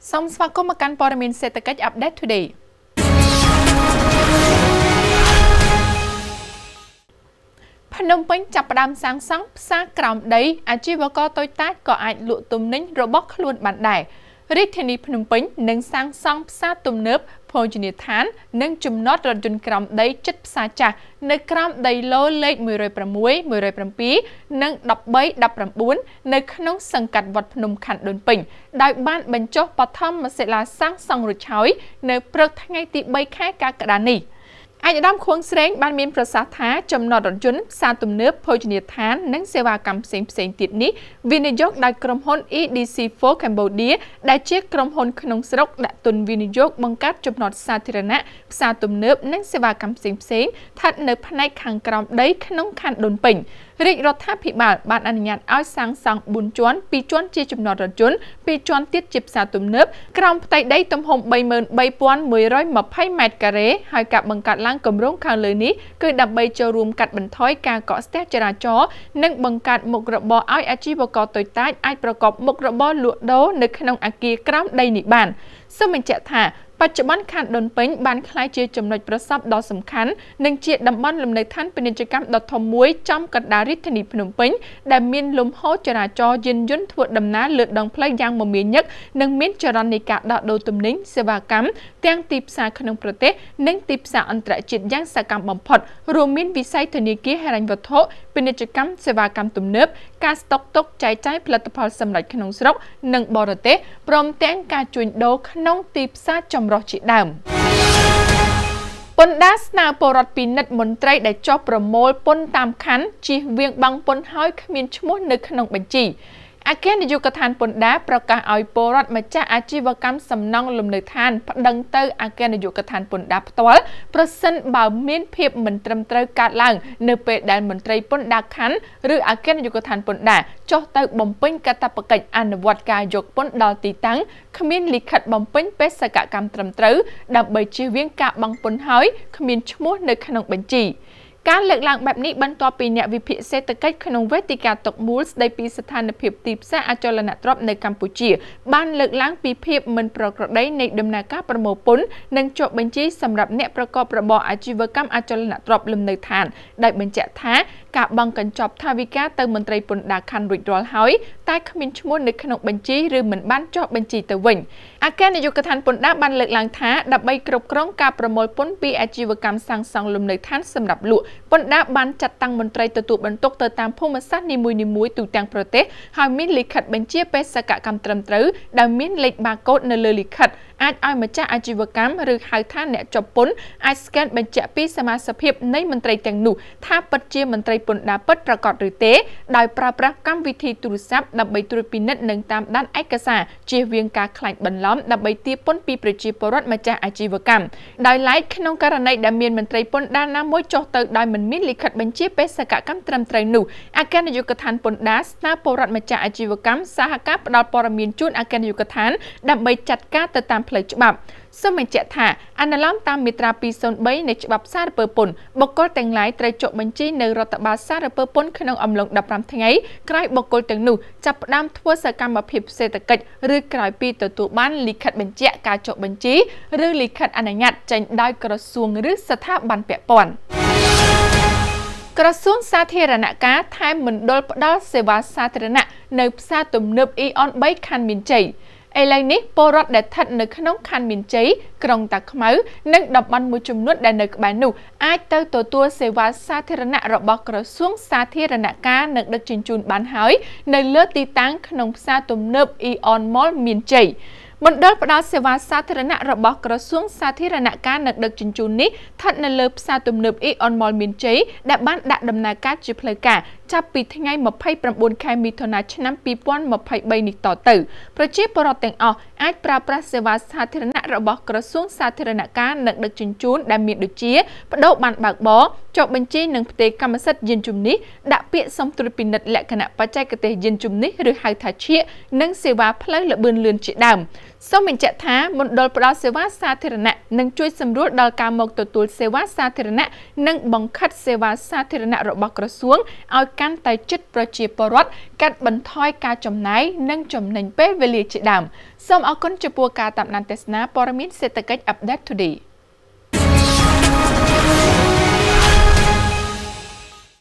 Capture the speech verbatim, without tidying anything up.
សូមស្វាគមន៍មកកាន់ព័ត៌មានសេដ្ឋកិច្ច Update Today ភ្នំពេញចាប់ផ្ដើមសាងសង់ផ្សារក្រោមដីអាជីវករតូចតាចក៏អាចលក់ទំនិញរបស់ខ្លួនបានដែររាជធានីភ្នំពេញនឹងសាងសង់ផ្សារទំនើបភោជនីយដ្ឋាននិងចំណតរថយន្តក្រោមដីជិតផ្សារចាស់នៅក្រោមដីឡូលេខមួយរយប្រាំមួយ មួយរយប្រាំពីរ និង ដប់បី ដប់ប្រាំបួន នៅក្នុងសង្កាត់វត្តភ្នំខណ្ឌដូនពេញដោយបានបញ្ចុះបឋមសិលាសាងសង់រួចហើយនៅព្រឹកថ្ងៃទីបីខែកក្កដានេះអាយដាមខួងស្រេងបានមានប្រសាសន៍ថាចំណតរថយន្តផ្សារទំនើបភោជនីយដ្ឋាននិងសេវាកម្មផ្សេងផ្សេងទៀតនេះវិនិយោគដោយក្រុមហ៊ុន E D C ហ្វូ Cambodia ដែលជាក្រុមហ៊ុនក្នុងស្រុកដាក់ទុនវិនិយោគបង្កើតចំណតសាធារណៈផ្សារទំនើបនិងសេវាកម្មផ្សេងផ្សេងស្ថិតនៅផ្នែកខាងក្រោមដីក្នុងខណ្ឌដូនពេញរាជរដ្ឋាភិបាលបានអនុញ្ញាតឲ្យសាងសង់បួនជាន់ពីរជាន់ជាចំណតរថយន្តពីរជាន់ទៀតជាផ្សារទំនើបក្រោមផ្ទៃដីទំហំ បីម៉ឺនបីពាន់មួយរយម្ភៃ ម៉ែត្រការ៉េហើយការបង្កើតឡើងគម្រោងខាងលើនេះគឺដើម្បីចូលរួមកាត់បន្ថយការកកស្ទះចរាចរណ៍និងបង្កើតមុខរបរឲ្យអាជីវករតូចតាចអាចប្រកបមុខរបរលក់ដូរនៅក្នុងអគារក្រោមដីនេះបានសូមបញ្ជាក់ថាបច្ចុប្បន្នខណ្ឌដូនពេញបានក្លាយជាចំណុចប្រសព្វដ៏សំខាន់និងជាតំបន់លំនៅឋានពាណិជ្ជកម្មដ៏ធំមួយចំកណ្ដាលរាជធានីភ្នំពេញដែលមានលំហូរចរាចរណ៍យានយន្តធ្វើដំណើរលើដងផ្លូវយ៉ាងមមាញឹកនិងមានចរន្តនៃការដោះដូរទំនិញសេវាកម្មទាំងទីផ្សារក្នុងប្រទេសនិងទីផ្សារអន្តរជាតិយ៉ាងសកម្មបំផុតរួមមានវិស័យធនាគារហិរញ្ញវត្ថុពាណិជ្ជកម្មសេវាកម្មទំនើបការស្តុកទុកចែកចាយផលិតផលសម្រាប់ក្នុងស្រុកនិងបរទេសព្រមទាំងការជួញដូរក្នុងទីផ្សារចម្រុះជាដើមពន្ធដារស្នើពលរដ្ឋពិនិត្យមន្ត្រីដែលចុះប្រមូលពន្ធតាមខណ្ឌជៀសវាងបង់ពន្ធហើយគ្មានឈ្មោះនៅក្នុងបញ្ជីអគ្គនាយកដ្ឋានពន្ធដារប្រកាសឲ្យពលរដ្ឋម្ចាស់អាជីវកម្មសំណង់លំនៅឋានប្តឹងទៅអគ្គនាយកដ្ឋានពន្ធដារផ្ទាល់ប្រសិនបើមានភាពមិនត្រឹមត្រូវកើតឡើងនៅពេលដែលមន្ត្រីពន្ធដារខណ្ឌឬអគ្គនាយកដ្ឋានពន្ធដារចុះទៅបំពេញកាតព្វកិច្ចអនុវត្តការយកពន្ធដល់ទីតាំងគ្មានលិខិតបំពេញបេសកកម្មត្រឹមត្រូវដើម្បីជៀសវាងការបង់ពន្ធហើយគ្មានឈ្មោះនៅក្នុងបញ្ជីការលើកឡើងបែបនេះបន្ទាប់ពីអ្នកវិភាគសេដ្ឋកិច្ចក្នុងវេទិកាតុកមូលស្ដីពីស្ថានភាពទីផ្សារអចលនទ្រព្យនៅកម្ពុជាបានលើកឡើងពីភាពមិនប្រក្រតីនៃដំណើរការប្រមូលពន្ធនិងចុះបញ្ជីសម្រាប់អ្នកប្រកបរបរអាជីវកម្មអចលនទ្រព្យលំនៅឋានដោយបញ្ជាក់ថាការបង់កញ្ចប់ថវិកាទៅមន្ត្រីពន្ធដារខណ្ឌរួចរាល់ហើយតែគ្មានឈ្មោះនៅក្នុងបញ្ជីឬមិនបានចុះបញ្ជីទៅវិញអគ្គនាយកដ្ឋានពន្ធដារបានលើកឡើងថាដើម្បីគ្រប់គ្រងការប្រមូលពន្ធពីអាជីវកម្មសាងសង់លំនៅឋានសម្រាប់លក់ពន្ធដារបានចាត់តាំងមន្ត្រីទទួលបន្ទុកទៅតាមភូមិសាស្ត្រនីមួយៗទូទាំងប្រទេសហើយមានលិខិតបញ្ជាបេសកកម្មត្រឹមត្រូវដែលមានលេខបាកូដនៅលើលិខិតអាចឲ្យម្ចាស់អាជីវកម្មឬហៅថាអ្នកជាប់ពន្ធអាចស្កែនបញ្ជាក់ពីសមាជិកភាពនៃមន្ត្រីទាំងនោះថាពិតជាមន្ត្រីពន្ធដារពិតប្រាកដឬទេដោយប្រើប្រាស់កម្មវិធីទូរស័ព្ទដើម្បីត្រួតពិនិត្យនិងតាមដានឯកសារជៀសវាងការខ្លាចបន្លំដើម្បីទារពន្ធពីប្រជាពលរដ្ឋម្ចាស់អាជីវកម្មដោយឡែកក្នុងករណីដែលមានមន្ត្រីពន្ធដារណាមួយចុះទៅដោយមិនមានលិខិតបញ្ជាបេសកកម្មត្រឹមត្រូវនោះអគ្គនាយកដ្ឋានពន្ធដារស្នើពលរដ្ឋម្ចាស់អាជីវកម្មសហការផ្តល់ព័ត៌មានជូនអគ្គនាយកដ្ឋានដើម្បីចាត់ការទៅតាមផ្លូវច្បាប់សូមបញ្ជាក់ថាអនុលោមតាមមាត្រាពីរศูนย์បីនៃច្បាប់សារពើពន្ធបុគ្គលទាំងឡាយត្រូវចុះបញ្ជីនៅរដ្ឋបាលសារពើពន្ធក្នុងអំឡុងដប់ប្រាំថ្ងៃក្រោយបុគ្គលទាំងនោះចាប់ផ្ដើមធ្វើសកម្មភាពសេដ្ឋកិច្ចឬក្រោយពីទទួលបានលិខិតបញ្ជាក់ការចុះបញ្ជីឬលិខិតអនុញ្ញាតចេញដោយក្រសួងឬស្ថាប័នពាក់ព័ន្ធក្រសួងសាធារណការថែមមណ្ឌលផ្ដល់សេវាសាធារណៈនៅផ្សារទំនើប អ៊ី អន បី ខណ្ឌមានជ័យឥឡូវនេះពលរដ្ឋដែលស្ថិតនៅក្នុងខណ្ឌមានជ័យក្រុងតាខ្មៅនិងតំបន់មួយចំនួនដែលនៅក្បែរនោះអាចទៅទទួលសេវាសាធារណៈរបស់ក្រសួងសាធារណការនិងដឹកជញ្ជូនបានហើយនៅលើទីតាំងក្នុងផ្សារទំនើប អ៊ី អន Mall មានជ័យមណ្ឌលផ្ដល់សេវាសាធារណៈរបស់ក្រសួងសាធារណការនិងដឹកជញ្ជូននេះស្ថិតនៅលើផ្សារទំនើប អ៊ី អន Mall មានជ័យដែលបានដាក់ដំណើរការជាផ្លូវការចាប់ពីថ្ងៃម្ភៃប្រាំបួនខែមិថុនាឆ្នាំពីរពាន់ម្ភៃបីនេះតទៅប្រជាពលរដ្ឋទាំងអស់អាចប្រើប្រាស់សេវាសាធារណៈរបស់ក្រសួងសាធារណការនិងដឹកជញ្ជូនដែលមានដូចជាបដូរបានបើកបរចុះបញ្ជីនិងផ្ទេរកម្មសិទ្ធិយានជំនិះដាក់ពាក្យសុំត្រួតពិនិត្យលក្ខណៈបច្ចេកទេសយានជំនិះឬហៅថាឈៀកនិងសេវាផ្លូវល្បឿនលឿនជាដើមសូមបញ្ជាក់ថាមណ្ឌលផ្ដល់សេវាសាធារណៈនឹងជួយសម្រួលដល់ការមកទទួលសេវាសាធារណៈនិងបង្ខិតសេវាសាធារណៈរបស់ក្រសួងឲ្យកាន់តែជិតប្រជាពលរដ្ឋកាត់បន្ថយការចំណាយនិងចំណេញពេលវេលាជាដើមសូមអរគុណចំពោះការតាមដានទស្សនាព័ត៌មានសេដ្ឋកិច្ច Update Today